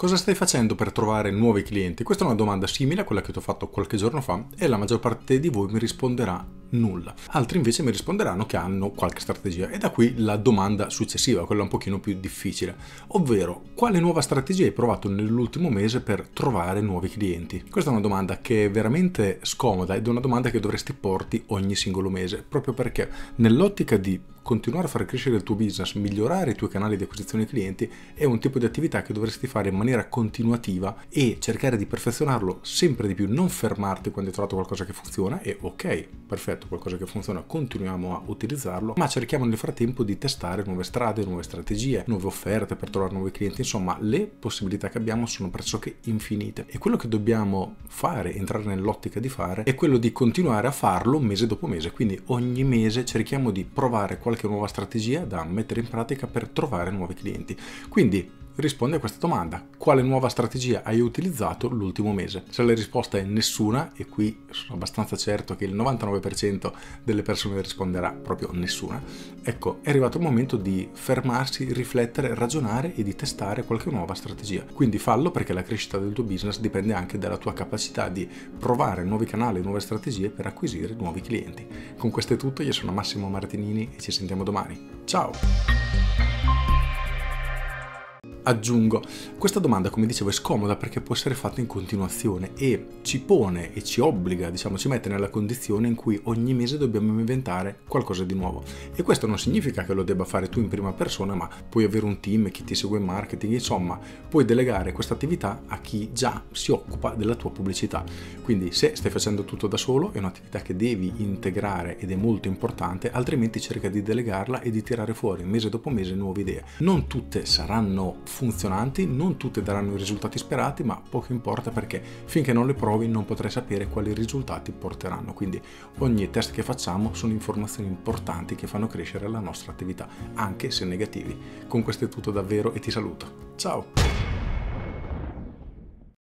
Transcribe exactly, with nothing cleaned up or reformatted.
Cosa stai facendo per trovare nuovi clienti? Questa è una domanda simile a quella che ti ho fatto qualche giorno fa e la maggior parte di voi mi risponderà nulla. Altri invece mi risponderanno che hanno qualche strategia e da qui la domanda successiva, quella un pochino più difficile, ovvero quale nuova strategia hai provato nell'ultimo mese per trovare nuovi clienti? Questa è una domanda che è veramente scomoda ed è una domanda che dovresti porti ogni singolo mese, proprio perché nell'ottica di continuare a far crescere il tuo business, migliorare i tuoi canali di acquisizione clienti è un tipo di attività che dovresti fare in maniera continuativa e cercare di perfezionarlo sempre di più, non fermarti quando hai trovato qualcosa che funziona e ok, perfetto, qualcosa che funziona, continuiamo a utilizzarlo, ma cerchiamo nel frattempo di testare nuove strade, nuove strategie, nuove offerte per trovare nuovi clienti, insomma le possibilità che abbiamo sono pressoché infinite e quello che dobbiamo fare, entrare nell'ottica di fare, è quello di continuare a farlo mese dopo mese, quindi ogni mese cerchiamo di provare qualche nuova strategia da mettere in pratica per trovare nuovi clienti. Quindi rispondi a questa domanda: quale nuova strategia hai utilizzato l'ultimo mese? Se la risposta è nessuna, e qui sono abbastanza certo che il novantanove per cento delle persone risponderà proprio nessuna, ecco, è arrivato il momento di fermarsi, riflettere, ragionare e di testare qualche nuova strategia. Quindi fallo, perché la crescita del tuo business dipende anche dalla tua capacità di provare nuovi canali, nuove strategie per acquisire nuovi clienti. Con questo è tutto, io sono Massimo Martinini e ci sentiamo domani. Ciao! Aggiungo, questa domanda, come dicevo, è scomoda perché può essere fatta in continuazione e ci pone e ci obbliga, diciamo, ci mette nella condizione in cui ogni mese dobbiamo inventare qualcosa di nuovo. E questo non significa che lo debba fare tu in prima persona, ma puoi avere un team, chi ti segue in marketing, insomma, puoi delegare questa attività a chi già si occupa della tua pubblicità. Quindi se stai facendo tutto da solo è un'attività che devi integrare ed è molto importante, altrimenti cerca di delegarla e di tirare fuori mese dopo mese nuove idee. Non tutte saranno funzionanti, non tutte daranno i risultati sperati, ma poco importa, perché finché non le provi non potrai sapere quali risultati porteranno. Quindi ogni test che facciamo sono informazioni importanti che fanno crescere la nostra attività, anche se negativi. Con questo è tutto davvero e ti saluto. Ciao!